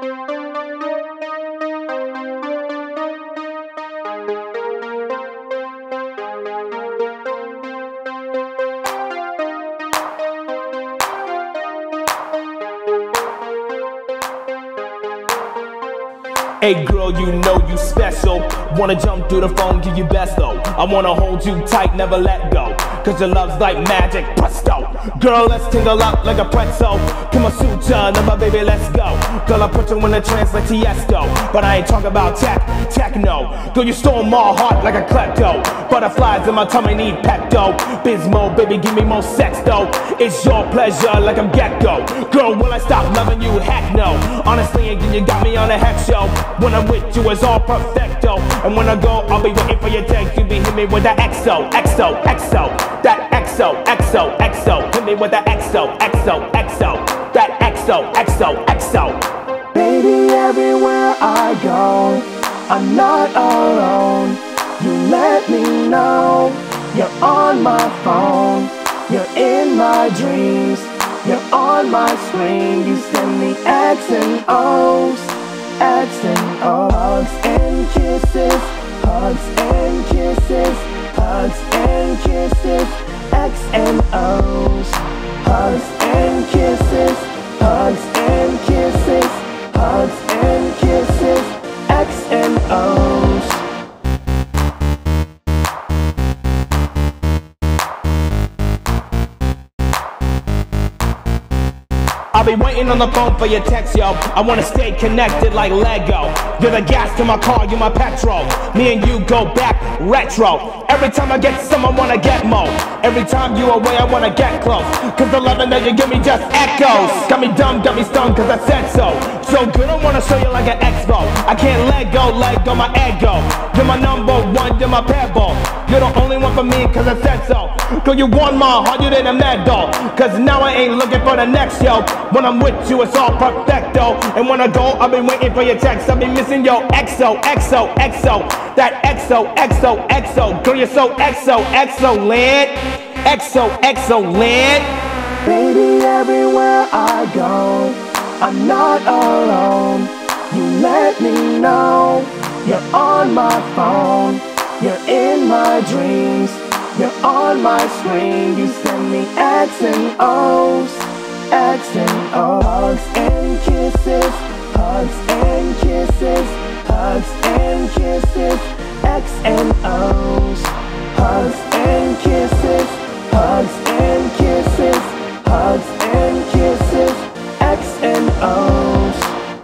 Hey girl, you know you special. Wanna jump through the phone, give you best though. I wanna hold you tight, never let go. Cause your love's like magic, presto. Girl, let's tingle up like a pretzel. Come on, suture, now my baby, let's go. Girl, I put you in a trance like Tiesto. But I ain't talking about techno. Girl, you stole my heart like a klepto. Butterflies in my tummy need Pepto. Bismo, baby, give me more sex though. It's your pleasure like I'm gecko. Girl, will I stop loving you? Heck no. Honestly, you got me on a heck show. When I'm with you, it's all perfecto. And when I go, I'll be waiting for your text. You be hitting me with that XOXOXO. That XOXOXO. Hit me with that XOXOXO. That XOXOXO. Baby, everywhere I go, I'm not alone. You let me know you're on my phone. You're in my dreams. You're on my screen. You send me X and O's. X and O's. Hugs and kisses. Hugs and kisses. Hugs and kisses. X and O's. Hugs and kisses. Hugs and kisses. Hugs and kisses. X and O's. I'll be waiting on the phone for your text, yo. I wanna stay connected like Lego. You're the gas to my car, you're my petrol. Me and you go back retro. Every time I get some, I wanna get more. Every time you away, I wanna get close. Cause the loving that you give me just echoes. Got me dumb, got me stoned, cause I said so. So good, I wanna show you like an expo. I can't let go my ego. You're my number one, you're my pebble. You're the only one for me, cause I said so. Girl, you won my heart, you didn't medal. Cause now I ain't looking for the next, yo. When I'm with you, it's all perfecto. And when I go, I'll be waiting for your text. I'll be missing your XOXOXO. That XOXOXO. Girl, you're so XOXO-lit. XOXO-lit. Baby, everywhere I go, I'm not alone. You let me know you're on my phone. You're in my dreams. You're on my screen. You send me X and O's. X and O's. Hugs and kisses. Hugs and kisses. Hugs and kisses. X and O's. Hugs and kisses. Hugs and kisses. Hugs and kisses. X and O's.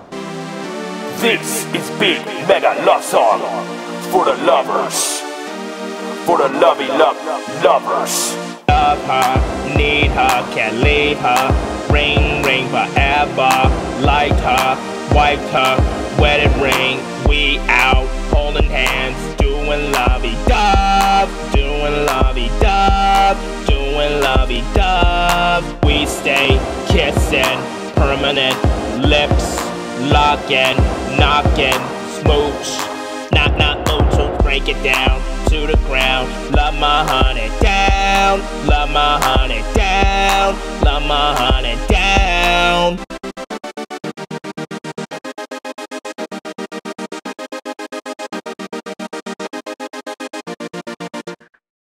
This is Big Mega Love Song for the lovers. For the lovers. Love her, need her, can't leave her. Ring, ring forever. Liked her, wiped her, wedding ring. We out, holding hands, doing lovey-dove. Doing lovey-dove, doing lovey-dove. We stay kissing, permanent lips, locking, knocking, smooch. Knock, so break it down to the ground. Love my honey down, love my honey down, love my honey down.